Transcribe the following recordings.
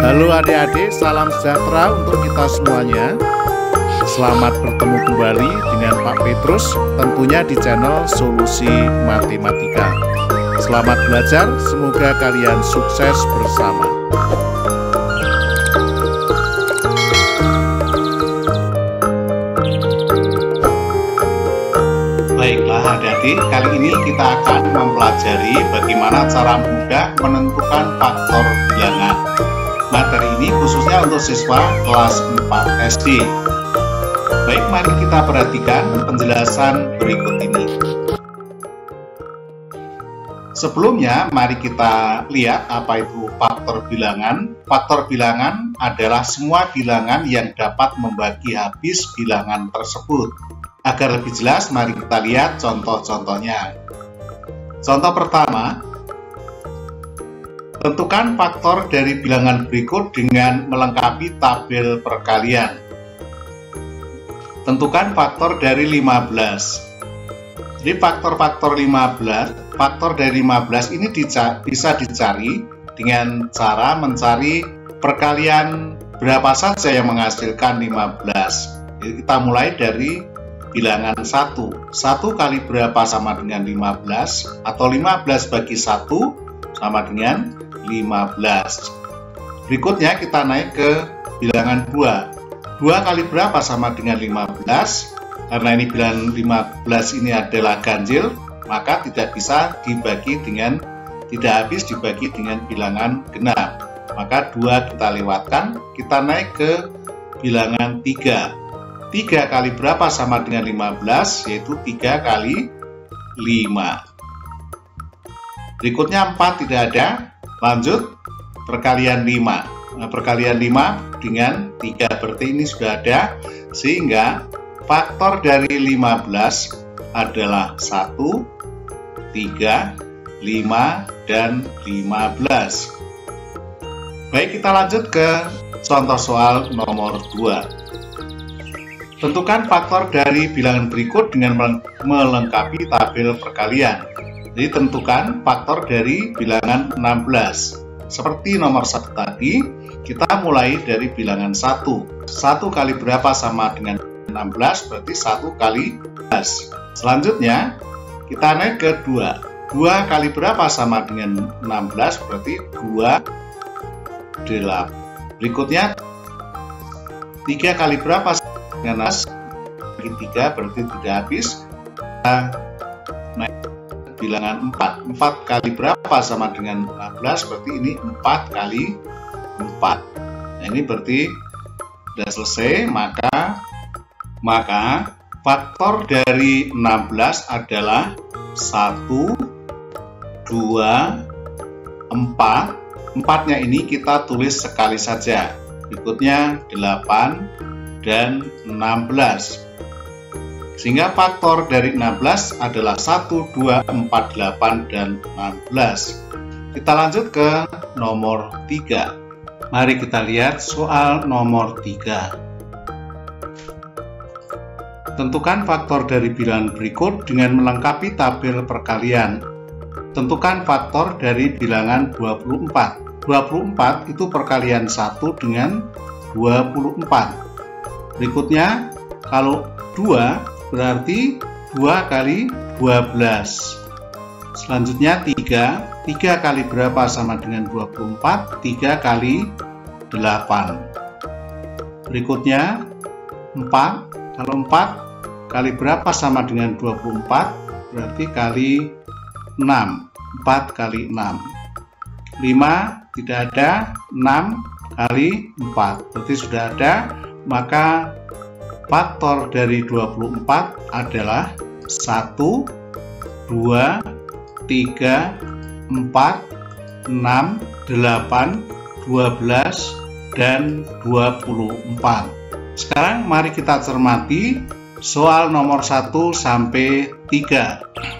Halo adik-adik, salam sejahtera untuk kita semuanya. Selamat bertemu kembali dengan Pak Petrus, tentunya di channel Solusi Matematika. Selamat belajar, semoga kalian sukses bersama. Baiklah adik-adik, kali ini kita akan mempelajari bagaimana cara mudah menentukan faktor bilangan. Materi ini khususnya untuk siswa kelas 4 SD. Baik, mari kita perhatikan penjelasan berikut ini. Sebelumnya, mari kita lihat apa itu faktor bilangan. Faktor bilangan adalah semua bilangan yang dapat membagi habis bilangan tersebut. Agar lebih jelas, mari kita lihat contoh-contohnya. Contoh pertama, tentukan faktor dari bilangan berikut dengan melengkapi tabel perkalian. Tentukan faktor dari 15. Jadi faktor-faktor 15, faktor dari 15 ini bisa dicari dengan cara mencari perkalian berapa saja yang menghasilkan 15. Jadi kita mulai dari bilangan 1. 1 kali berapa sama dengan 15, atau 15 bagi 1 sama dengan 15. Berikutnya kita naik ke bilangan 2. 2 kali berapa sama dengan 15? Karena ini bilangan 15 ini adalah ganjil, maka tidak bisa dibagi dengan, tidak habis dibagi dengan bilangan genap. Maka 2 kita lewatkan, kita naik ke bilangan 3. 3 kali berapa sama dengan 15? Yaitu 3 kali 5. Berikutnya 4 tidak ada. Lanjut, perkalian 5. Nah, perkalian 5 dengan 3, berarti ini sudah ada. Sehingga faktor dari 15 adalah 1, 3, 5, dan 15. Baik, kita lanjut ke contoh soal nomor 2. Tentukan faktor dari bilangan berikut dengan melengkapi tabel perkalian. Jadi tentukan faktor dari bilangan 16. Seperti nomor 1 tadi, kita mulai dari bilangan 1. 1 kali berapa sama dengan 16, berarti 1 kali 16. Selanjutnya, kita naik ke 2. 2 kali berapa sama dengan 16, berarti 2, 8. Berikutnya, 3 kali berapa dengan 16, bagi 3 berarti tidak habis. Naik bilangan 4. 4 kali berapa sama dengan 15, berarti ini 4 kali 4. Nah, ini berarti sudah selesai, maka faktor dari 16 adalah 1, 2, 4. 4-nya ini kita tulis sekali saja. Berikutnya 8 dan 16. Sehingga faktor dari 16 adalah 1, 2, 4, 8, dan 16. Kita lanjut ke nomor 3. Mari kita lihat soal nomor 3. Tentukan faktor dari bilangan berikut dengan melengkapi tabel perkalian. Tentukan faktor dari bilangan 24. 24 itu perkalian 1 dengan 24. Berikutnya, kalau 2 berarti 2 kali 12. Selanjutnya 3. 3 kali berapa sama dengan 24? 3 kali 8. Berikutnya 4. Kalau 4 kali berapa sama dengan 24? Berarti kali 6. 4 kali 6. 5 tidak ada. 6 kali 4. Berarti sudah ada. Maka faktor dari 24 adalah 1, 2, 3, 4, 6, 8, 12, dan 24. Sekarang mari kita cermati soal nomor 1 sampai 3.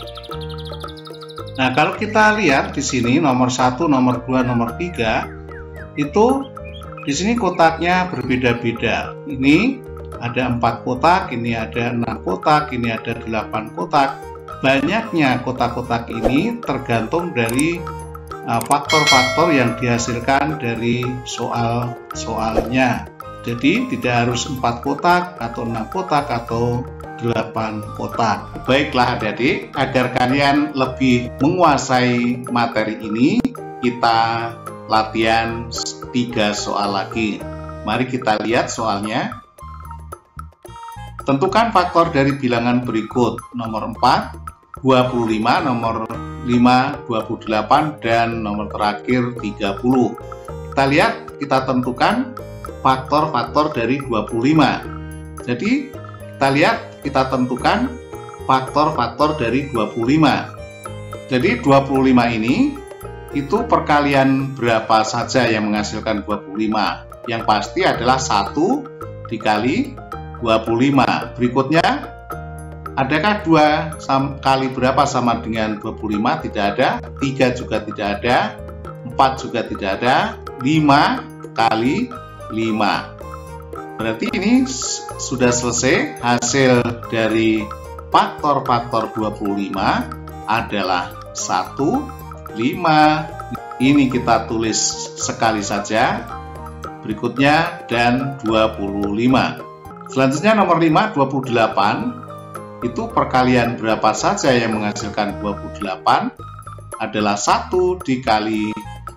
Nah, kalau kita lihat di sini nomor 1, nomor 2, nomor 3 itu di sini kotaknya berbeda-beda. Ini ada 4 kotak, ini ada 6 kotak, ini ada 8 kotak. Banyaknya kotak-kotak ini tergantung dari faktor-faktor yang dihasilkan dari soal-soalnya. Jadi tidak harus 4 kotak atau 6 kotak atau 8 kotak. Baiklah adik-adik, agar kalian lebih menguasai materi ini, kita latihan 3 soal lagi. Mari kita lihat soalnya. Tentukan faktor dari bilangan berikut. Nomor 4, 25, nomor 5, 28, dan nomor terakhir 30. Kita lihat, kita tentukan faktor-faktor dari 25. Jadi, kita lihat, kita tentukan faktor-faktor dari 25. Jadi, 25 ini, itu perkalian berapa saja yang menghasilkan 25? Yang pasti adalah 1 dikali 25. Berikutnya, adakah 2 kali berapa sama dengan 25? Tidak ada. 3 juga tidak ada. 4 juga tidak ada. 5 kali 5. Berarti ini sudah selesai. Hasil dari faktor-faktor 25 adalah 1, 5. Ini kita tulis sekali saja. Berikutnya dan 25. Selanjutnya nomor 5, 28. Itu perkalian berapa saja yang menghasilkan 28? Adalah 1 dikali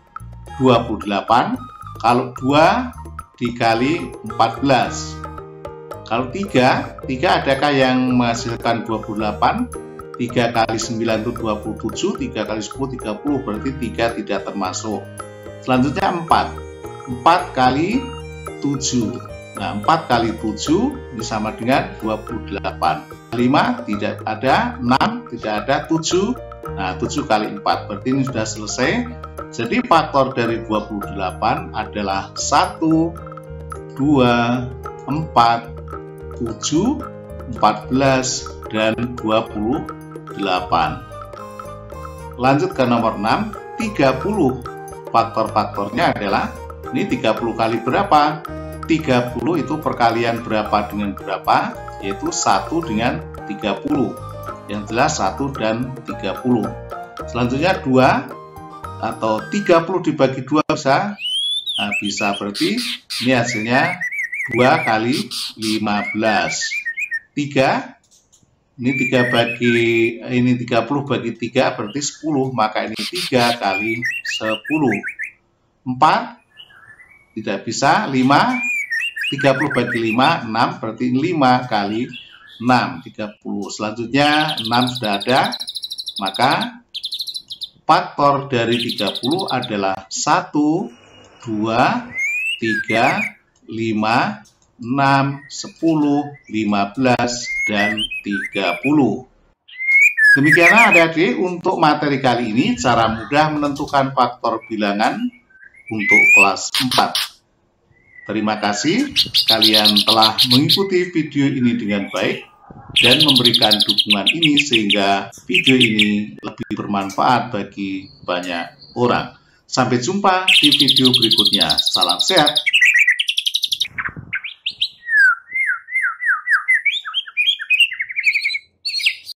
28. Kalau 2 dikali 14. Kalau 3 adakah yang menghasilkan 28? 3 kali 9 itu 27, 3 kali 10, 30, berarti 3 tidak termasuk. Selanjutnya 4 kali 7. Nah, 4 kali 7 ini sama dengan 28. 5 tidak ada, 6 tidak ada, 7. Nah, 7 kali 4, berarti ini sudah selesai. Jadi faktor dari 28 adalah 1, 2, 4, 7, 14, dan 28. Lanjut ke nomor 6, 30. Faktor-faktornya adalah, ini 30 kali berapa? 30 itu perkalian berapa dengan berapa? Yaitu 1 dengan 30. Yang jelas 1 dan 30. Selanjutnya 2 atau 30 dibagi 2 bisa? Nah, bisa, berarti ini hasilnya 2 kali 15. 3, ini 30 bagi 3 berarti 10, maka ini 3 kali 10. 4 tidak bisa. 5, 30 bagi 5, 6, berarti 5 kali 6, 30. Selanjutnya 6 sudah ada, maka faktor dari 30 adalah 1, 2, 3, 5, 6, 10, 15, dan 30. Demikianlah adik-adik untuk materi kali ini, cara mudah menentukan faktor bilangan untuk kelas 4. Terima kasih kalian telah mengikuti video ini dengan baik dan memberikan dukungan ini sehingga video ini lebih bermanfaat bagi banyak orang. Sampai jumpa di video berikutnya. Salam sehat.